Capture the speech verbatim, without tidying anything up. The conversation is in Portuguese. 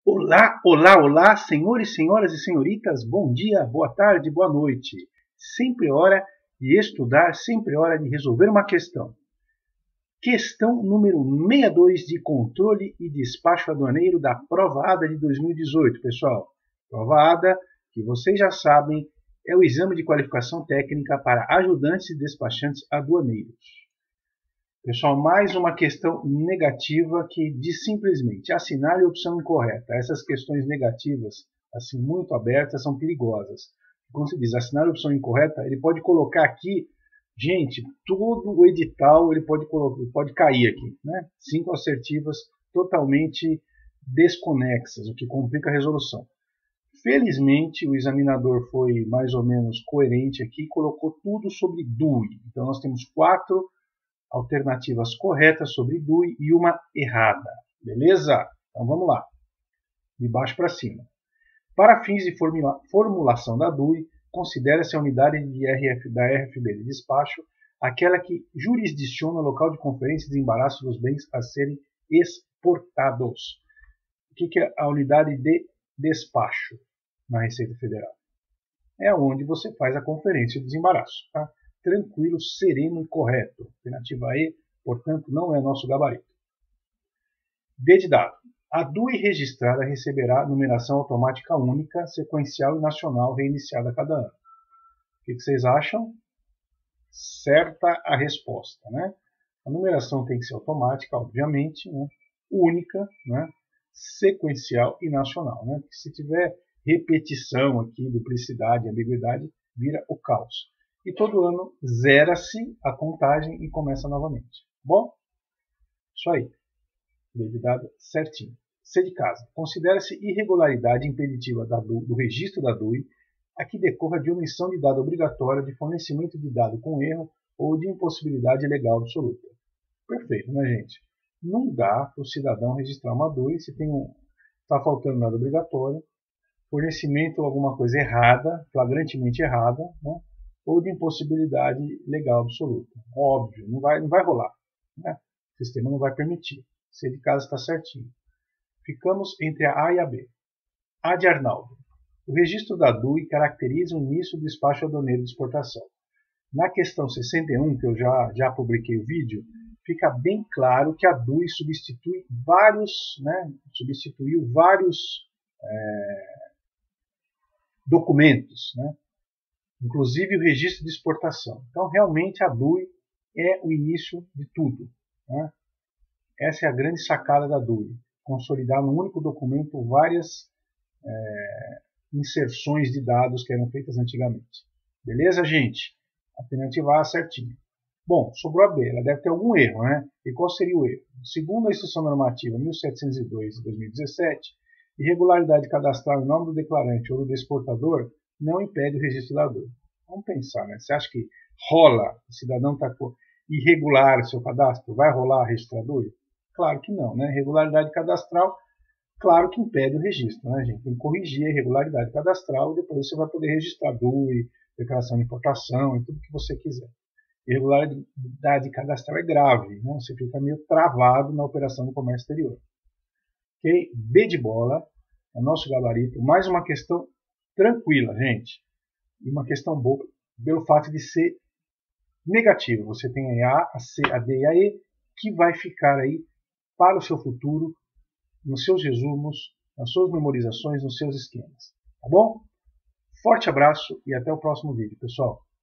Olá, olá, olá, senhores, senhoras e senhoritas, bom dia, boa tarde, boa noite. Sempre hora de estudar, sempre hora de resolver uma questão. Questão número sessenta e dois de controle e despacho aduaneiro da Prova A D A de dois mil e dezoito, pessoal. Prova A D A, que vocês já sabem, é o exame de qualificação técnica para ajudantes e despachantes aduaneiros. Pessoal, mais uma questão negativa que diz simplesmente assinale a opção incorreta. Essas questões negativas, assim, muito abertas, são perigosas. Quando se diz assinale a opção incorreta, ele pode colocar aqui, gente, todo o edital ele pode, colocar, ele pode cair aqui, né? Cinco assertivas totalmente desconexas, o que complica a resolução. Felizmente, o examinador foi mais ou menos coerente aqui e colocou tudo sobre D U I. Então, nós temos quatro alternativas corretas sobre D U I e uma errada. Beleza? Então vamos lá. De baixo para cima. Para fins de formula formulação da D U I, considera-se a unidade de R F, da R F B de despacho aquela que jurisdiciona o local de conferência e desembaraço dos bens a serem exportados. O que é a unidade de despacho na Receita Federal? É onde você faz a conferência e o desembaraço. Tá? Tranquilo, sereno e correto. Alternativa E, portanto, não é nosso gabarito. D de dado. A D U I registrada receberá numeração automática única, sequencial e nacional reiniciada a cada ano. O que vocês acham? Certa a resposta, né? A numeração tem que ser automática, obviamente, né? Única, né? Sequencial e nacional. Né? Porque se tiver repetição aqui, duplicidade, ambiguidade, vira o caos. E todo ano zera-se a contagem e começa novamente. Bom, isso aí. D de dado certinho. C de casa. Considera-se irregularidade impeditiva da D U, do registro da D U I a que decorra de omissão de dado obrigatório, de fornecimento de dado com erro ou de impossibilidade legal absoluta. Perfeito, né, gente? Não dá para o cidadão registrar uma D U I se tem um, está faltando dado obrigatório, fornecimento ou alguma coisa errada, flagrantemente errada, né? Ou de impossibilidade legal absoluta. Óbvio, não vai, não vai rolar. Né? O sistema não vai permitir. C de casa está certinho. Ficamos entre a A e a B. A de Arnaldo. O registro da D U I caracteriza o início do despacho aduaneiro de exportação. Na questão sessenta e um, que eu já, já publiquei o vídeo, fica bem claro que a D U I substitui vários, né, substituiu vários é, documentos, né? Inclusive o registro de exportação. Então, realmente, a D U I é o início de tudo. Né? Essa é a grande sacada da D U I. Consolidar num único documento várias é, inserções de dados que eram feitas antigamente. Beleza, gente? Alternativa A certinho. Bom, sobrou a B. Ela deve ter algum erro, né? E qual seria o erro? Segundo a Instrução Normativa mil setecentos e dois de dois mil e dezessete, irregularidade cadastral em nome do declarante ou do exportador não impede o registro da D U I. Vamos pensar, né? Você acha que rola, o cidadão está irregular seu cadastro, vai rolar a registrar D U I? Claro que não, né? Irregularidade cadastral, claro que impede o registro, né, gente? Tem que corrigir a irregularidade cadastral e depois você vai poder registrar D U I, declaração de importação e tudo que você quiser. Irregularidade cadastral é grave, né? Você fica meio travado na operação do comércio exterior. Ok? B de bola, é o nosso gabarito. Mais uma questão tranquila, gente. E uma questão boa pelo fato de ser negativa. Você tem a A, a C, a D e a E, que vai ficar aí para o seu futuro, nos seus resumos, nas suas memorizações, nos seus esquemas. Tá bom? Forte abraço e até o próximo vídeo, pessoal.